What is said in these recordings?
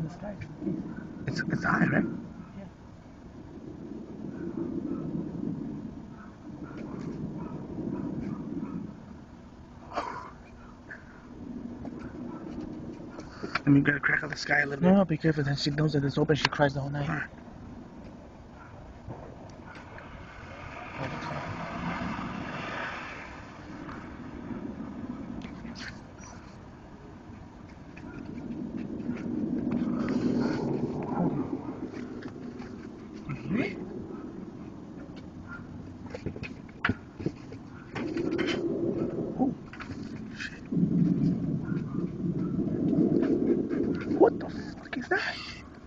the sky. It's high, right? Yeah. Let me get a crack of the sky a little bit. No, be careful. Then she knows that it's open. She cries the whole night. Alright. Oh, shit. What the fuck is that?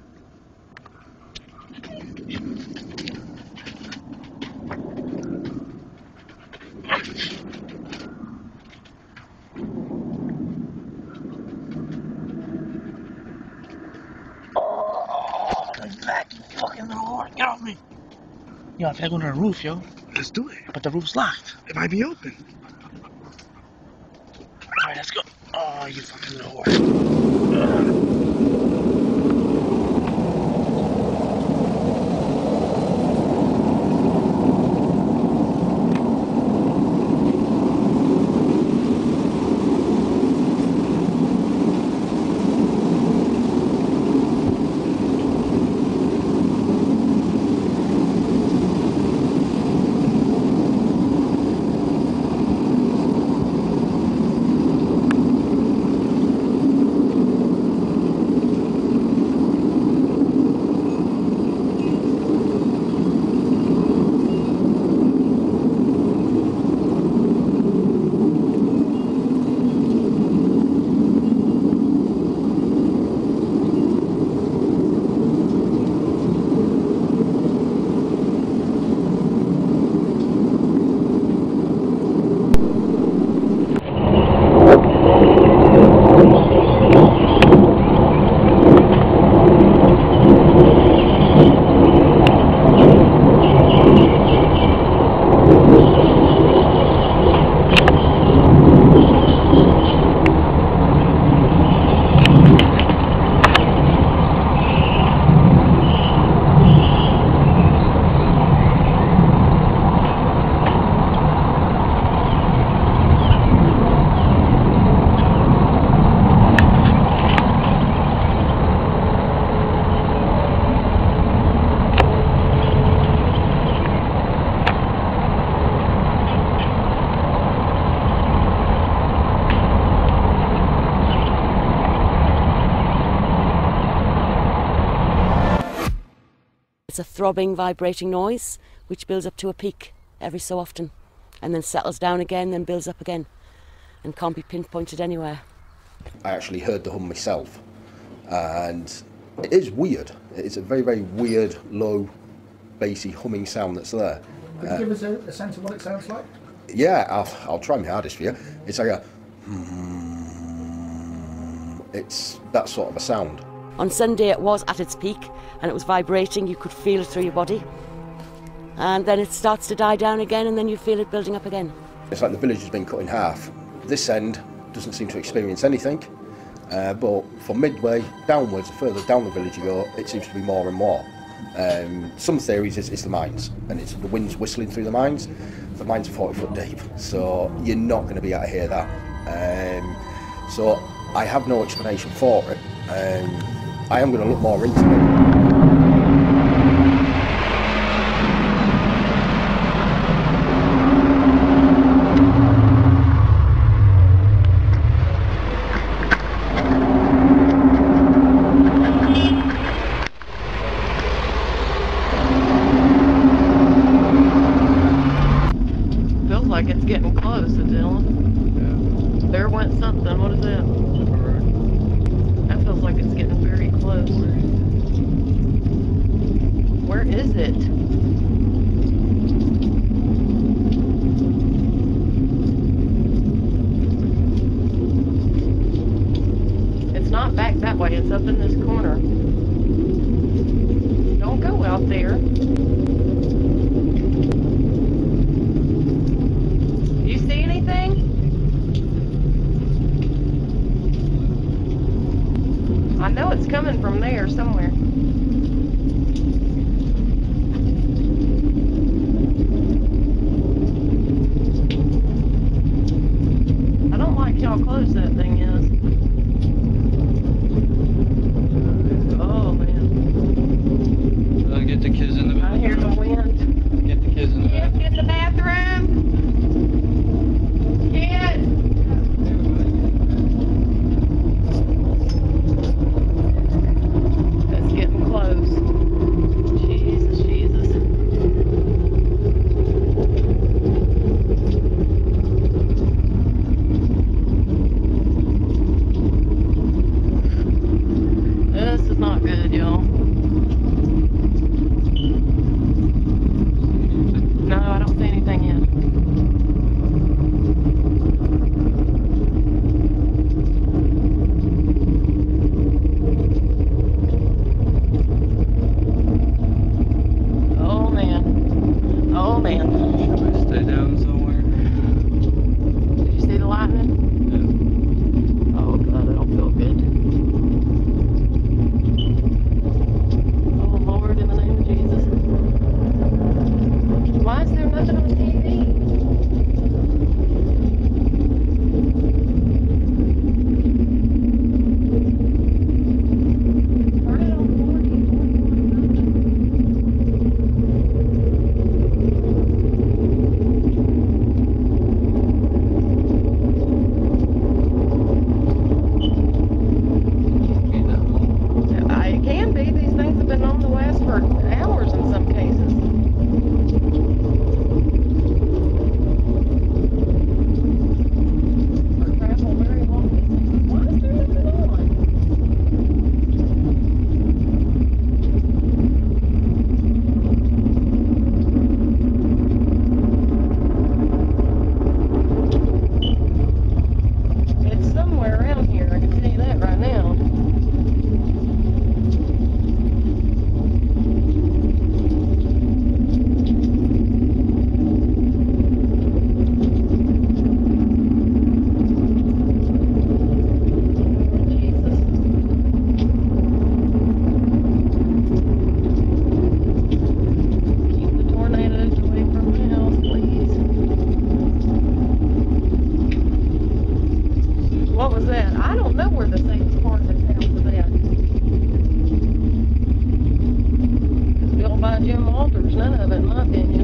Oh, the back, you fucking little whore. Get off me. Yo, I feel like going on a roof, yo. Let's do it. But the roof's locked. It might be open. Alright, let's go. Oh, you fucking little whore. It's a throbbing, vibrating noise which builds up to a peak every so often and then settles down again, then builds up again and can't be pinpointed anywhere. I actually heard the hum myself and it is weird. It's a very, very weird, low, bassy humming sound that's there. Could you give us a sense of what it sounds like? Yeah, I'll try my hardest for you. It's like a... It's that sort of a sound. On Sunday it was at its peak and it was vibrating, you could feel it through your body. And then it starts to die down again and then you feel it building up again. It's like the village has been cut in half. This end doesn't seem to experience anything, but from Midway downwards, the further down the village you go, it seems to be more and more. Some theories it's the mines, and it's the wind's whistling through the mines. The mines are 40 foot deep, so you're not going to be able to hear that. So I have no explanation for it. I am going to look more into it. Feels like it's getting close, Dylan. Yeah. There went something. What is that? That feels like it's getting very close. Where is it? It's not back that way. It's up in this corner. Don't go out there. You see anything? there somewhere. I don't like how close that thing is. Oh man. Get the kids in the I hear the wind. Get the kids in the Kids, get in the bathroom. Kids. It's getting close. Jesus, Jesus. This is not good, y'all. No, I don't see anything yet. Oh man. Oh man. Should I stay down somewhere? Did you see the lightning? Oh god, I don't feel good. Oh Lord, in the name of Jesus. Why is there nothing on TV? Turn it on 40. It can be. These things have been on the last for hours in some cases. For travel very long distances. Why is there nothing on? It's somewhere around here. I can tell you that right now. Jesus. Keep the tornadoes away from my house, please. What was that? I don't know where the safest part of this house is at. It's built by Jim Walters, none of it, in my opinion.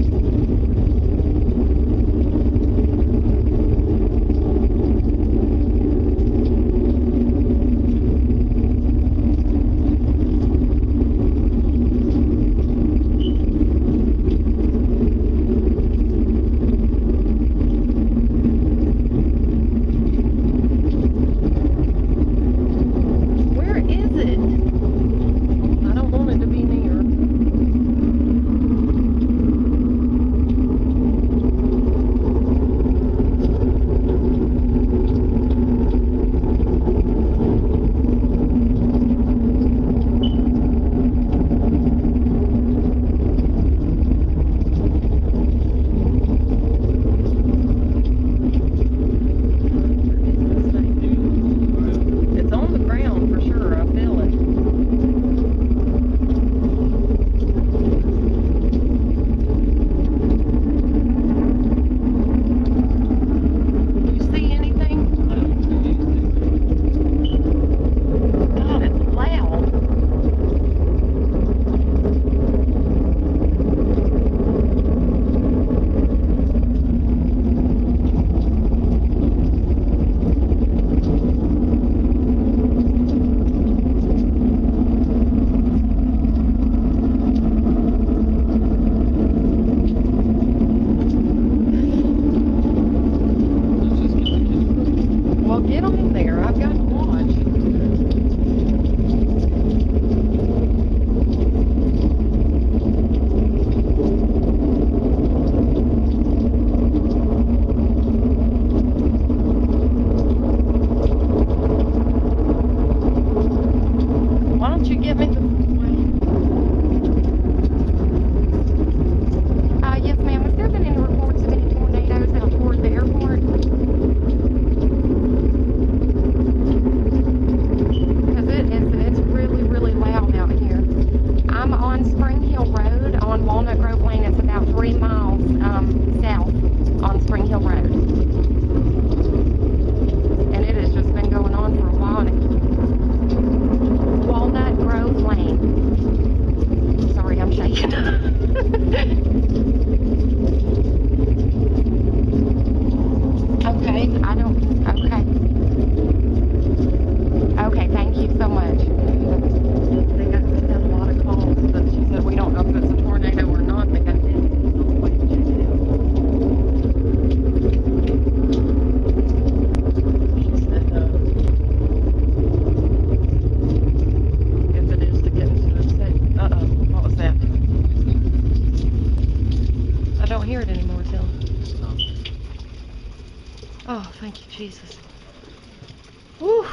Where is it? I don't want it to be near. It's on the ground for sure. I feel it. You see anything? God, it's loud. Let's just get the kids. Well, get them in there. I've got to watch. Why don't you get me the... Yes, ma'am. Has there been any reports of any tornadoes out toward the airport? Because it's really, really loud Thank you, Jesus. Whew.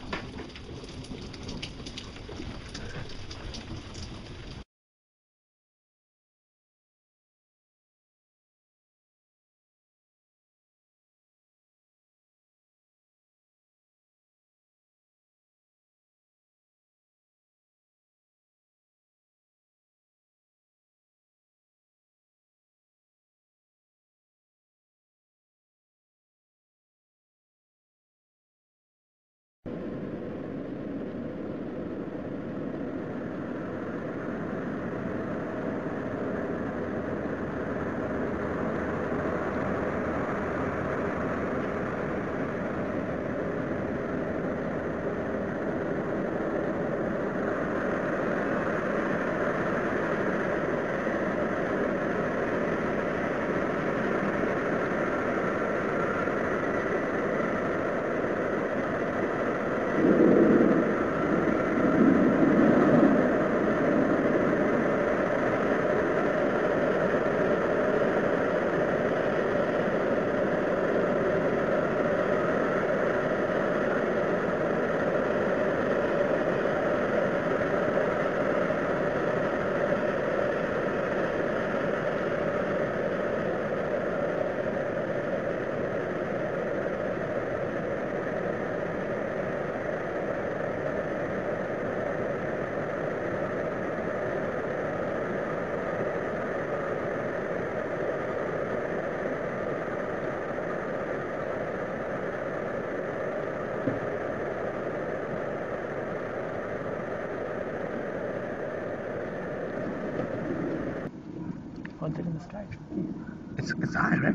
One thing in the sky. It's high, right?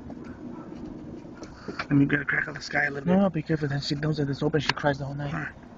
Let me get a crack of the sky a little bit. No, be careful. Then she knows that it's open. She cries the whole night.